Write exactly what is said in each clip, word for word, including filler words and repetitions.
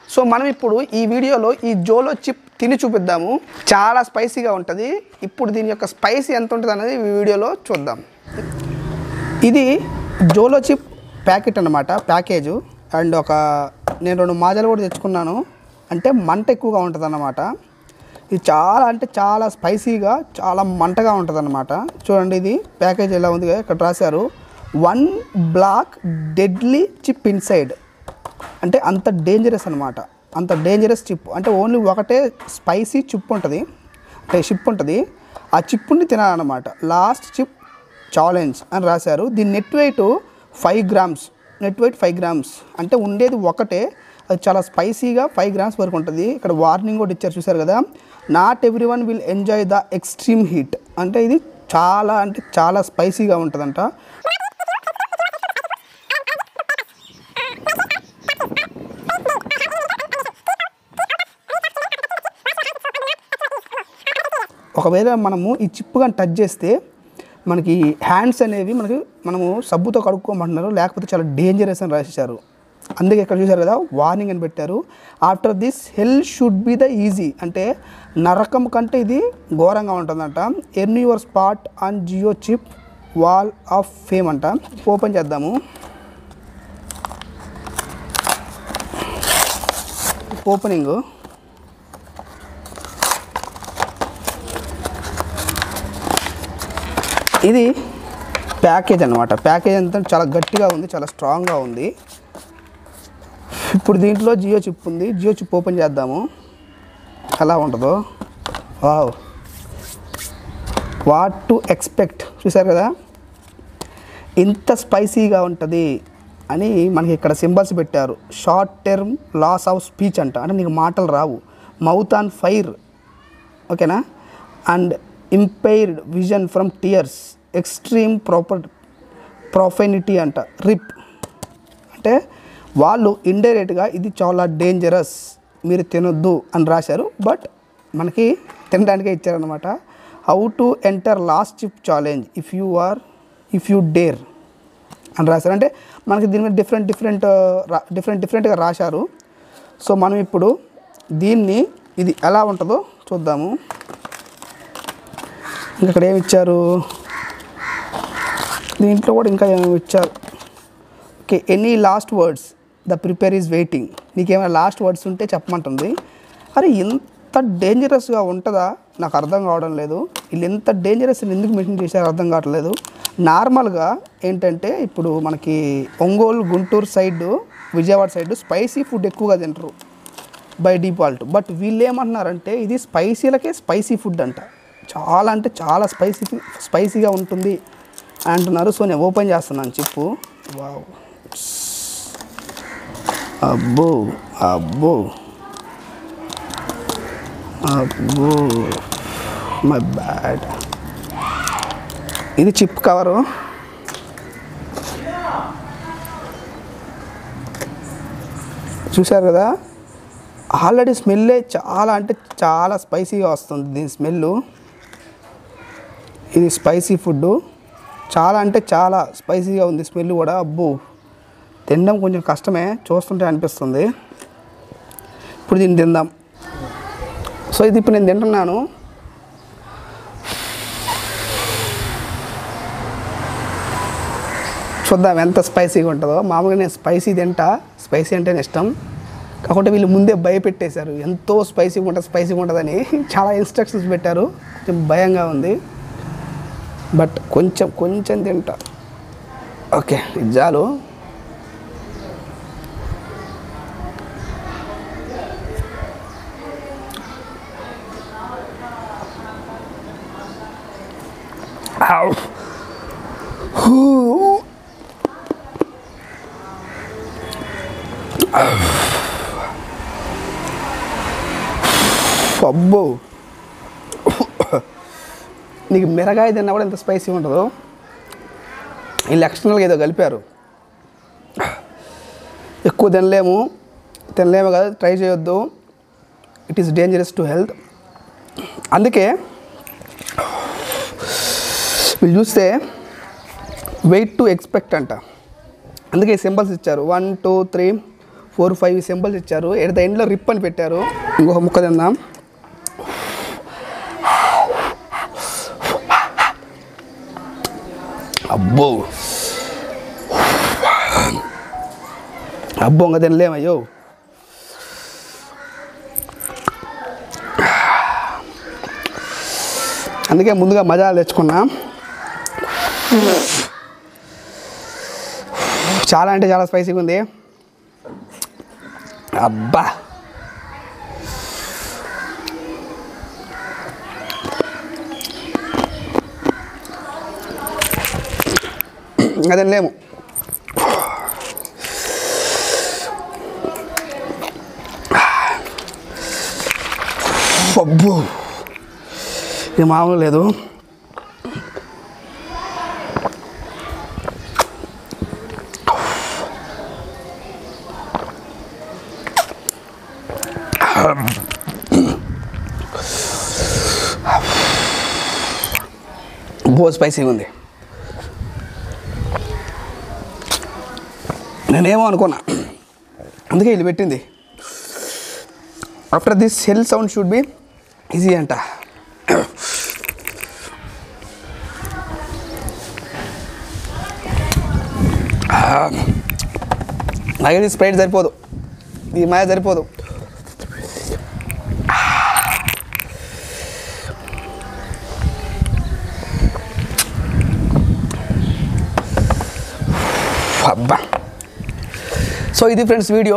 So మనం ఇప్పుడు ఈ వీడియోలో ఈ జోలో చిప్ తిని చూపిద్దాము. చాలా స్పైసీగా ఉంటుంది. ఇప్పుడు దీని యొక్క స్పైసీ ఎంత ఉంటుంది అనేది ఈ వీడియోలో చూద్దాం. ఇది జోలో చిప్ ప్యాకెట్ అన్నమాట, ప్యాకేజు. అండ్ ఒక నేను రెండు మాజాలు కూడా తెచ్చుకున్నాను. అంటే మంట ఎక్కువగా ఉంటుంది అన్నమాట. ఇది చాలా అంటే చాలా స్పైసీగా చాలా మంటగా ఉంటుంది అన్నమాట. చూడండి ఇది ప్యాకేజ్ ఎలా ఉంది, ఇక్కడ రాశారు one black deadly chip inside. అంటే అంత డేంజరస్ అనమాట, అంత డేంజరస్ చిప్. అంటే ఓన్లీ ఒకటే స్పైసీ చిప్ ఉంటుంది, అంటే చిప్ ఉంటుంది. ఆ చిప్పుని తినాలన్నమాట. లాస్ట్ చిప్ ఛాలెంజ్ అని రాశారు. దీని net weight five grams net weight five grams అంటే ఉండేది ఒకటే. అది చాలా స్పైసీగా ఫైవ్ గ్రామ్స్ వరకు ఉంటుంది. ఇక్కడ వార్నింగ్ కూడా ఇచ్చారు, చూసారు కదా. Not everyone will enjoy the extreme heat. అంటే ఇది చాలా అంటే చాలా స్పైసీగా ఉంటుందంట. ఒకవేళ మనము ఈ చిప్ కానీ టచ్ చేస్తే మనకి హ్యాండ్స్ అనేవి మనకి మనము సబ్బుతో కడుక్కోమంటున్నారు, లేకపోతే చాలా డేంజరస్ అని రాసేసారు. అందుకే ఇక్కడ చూసారు కదా వార్నింగ్ అని పెట్టారు. After this hell should be the easy. అంటే నరకం కంటే ఇది ఘోరంగా ఉంటుందంట. Earn your spot on Jio chip wall of fame అంట. ఓపెన్ చేద్దాము. ఓపెనింగ్ ఇది ప్యాకేజ్ అనమాట. ప్యాకేజ్ అంతా చాలా గట్టిగా ఉంది, చాలా స్ట్రాంగ్గా ఉంది. ఇప్పుడు దీంట్లో జియో చిప్ ఉంది. జియో చిప్ ఓపెన్ చేద్దాము, ఎలా ఉంటుందో. Wow, what to expect. చూసారు కదా ఇంత స్పైసీగా ఉంటుంది అని మనకి ఇక్కడ సింబల్స్ పెట్టారు. Short term loss of speech అంట, అంటే నీకు మాటలు రావు. మౌత్ ఆన్ ఫైర్, ఓకేనా. And impaired vision from tears, extreme proper profanity అంట. రిప్ అంటే వాళ్ళు ఇండైరెక్ట్గా ఇది చాలా డేంజరస్, మీరు తినొద్దు అని రాశారు. బట్ మనకి తినడానికే ఇచ్చారనమాట. How to enter last chip challenge if you are if you dare అని రాశారు. అంటే మనకి దీని మీద డిఫరెంట్ డిఫరెంట్ డిఫరెంట్ డిఫరెంట్గా రాశారు. సో మనం ఇప్పుడు దీన్ని ఇది ఎలా ఉంటుందో చూద్దాము. ఇంకా ఇక్కడ ఏమి ఇచ్చారు, దీంట్లో కూడా ఇంకా ఏమేమి ఇచ్చారు. Okay, any last words, the prepare is waiting. నీకేమైనా లాస్ట్ వర్డ్స్ ఉంటే చెప్పమంటుంది. అరే ఇంత డేంజరస్గా ఉంటుందా, నాకు అర్థం కావడం లేదు. వీళ్ళు ఎంత డేంజరస్ ఎందుకు మెన్షన్ చేశారో అర్థం కావట్లేదు. నార్మల్గా ఏంటంటే ఇప్పుడు మనకి Ongole Guntur side Vijayawada side spicy food ఎక్కువగా తింటారు బై డిఫాల్ట్. బట్ వీళ్ళు ఏమంటున్నారంటే ఇది స్పైసీలకే స్పైసీ ఫుడ్ అంట. చాలా అంటే చాలా స్పైసీ స్పైసీగా ఉంటుంది అంటున్నారు. సో నేను ఓపెన్ చేస్తున్నాను చిప్పు. వావ్, అబ్బో అబ్బో అబ్బో మై బ్యాడ్. ఇది చిప్ కవరు. చూశారు కదా, ఆల్రెడీ స్మెల్లే చాలా అంటే చాలా స్పైసీగా వస్తుంది దీని స్మెల్. ఇది స్పైసీ ఫుడ్, చాలా అంటే చాలా స్పైసీగా ఉంది స్మెల్ కూడా. అబ్బో, తినడం కొంచెం కష్టమే, చూస్తుంటే అనిపిస్తుంది. ఇప్పుడు దీన్ని తిందాం. సో ఇది ఇప్పుడు నేను తింటున్నాను. చూద్దాం ఎంత స్పైసీగా ఉంటుందో. మామూలుగా నేను స్పైసీ తింటా, స్పైసీ అంటేనే ఇష్టం. కాకపోతే వీళ్ళు ముందే భయపెట్టేశారు, ఎంతో స్పైసీగా ఉంటుంది స్పైసీగా ఉంటుందని చాలా ఇన్స్ట్రక్షన్స్ పెట్టారు. కొంచెం భయంగా ఉంది. బట్ కొంచెం కొంచెం తింటా. ఓకే, ఇది చాలు. అబ్బో, నీకు మిరగాయ తిన్నా కూడా ఎంత స్పైసీ ఉంటుందో. వీళ్ళు ఎక్స్టర్నల్గా ఏదో కలిపారు. ఎక్కువ తినలేము తినలేము కదా, ట్రై చేయొద్దు. It is dangerous to health. అందుకే వీళ్ళు చూస్తే వెయిట్ టు ఎక్స్పెక్ట్ అంట. అందుకే సింబల్స్ ఇచ్చారు, one two three four five symbols ఇచ్చారు. ఎట్ ద ఎండ్లో రిప్ అని పెట్టారు. ఇంకొక ముక్క తిందాం. అబ్బో అబ్బో ఇంకా తినలేమయ్యో. అందుకే ముందుగా మజాలు తెచ్చుకున్నా. చాలా అంటే చాలా స్పైసీగా ఉంది. అబ్బా అదే లేము. అబ్బో ఇది మామూలు లేదు. బో స్పైసీగా ఉంది. నేనేమో అనుకున్నా, అందుకే వీళ్ళు పెట్టింది. After this hell sound should be easy అంట. నాకైతే స్ప్రైట్ సరిపోదు, ఈ మాయ సరిపోదు. అబ్బా సో ఇది ఫ్రెండ్స్ వీడియో.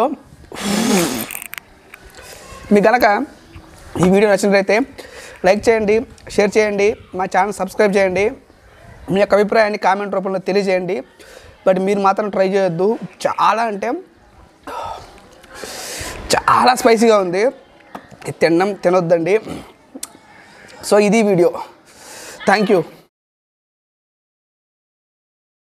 మీకు కనుక ఈ వీడియో నచ్చినట్లయితే లైక్ చేయండి, షేర్ చేయండి, మా ఛానల్ సబ్స్క్రైబ్ చేయండి. మీ యొక్క అభిప్రాయాన్ని కామెంట్ రూపంలో తెలియజేయండి. బట్ మీరు మాత్రం ట్రై చేయొద్దు, చాలా అంటే చాలా స్పైసీగా ఉంది. తినడం తినొద్దండి. సో ఇది వీడియో. Thank you.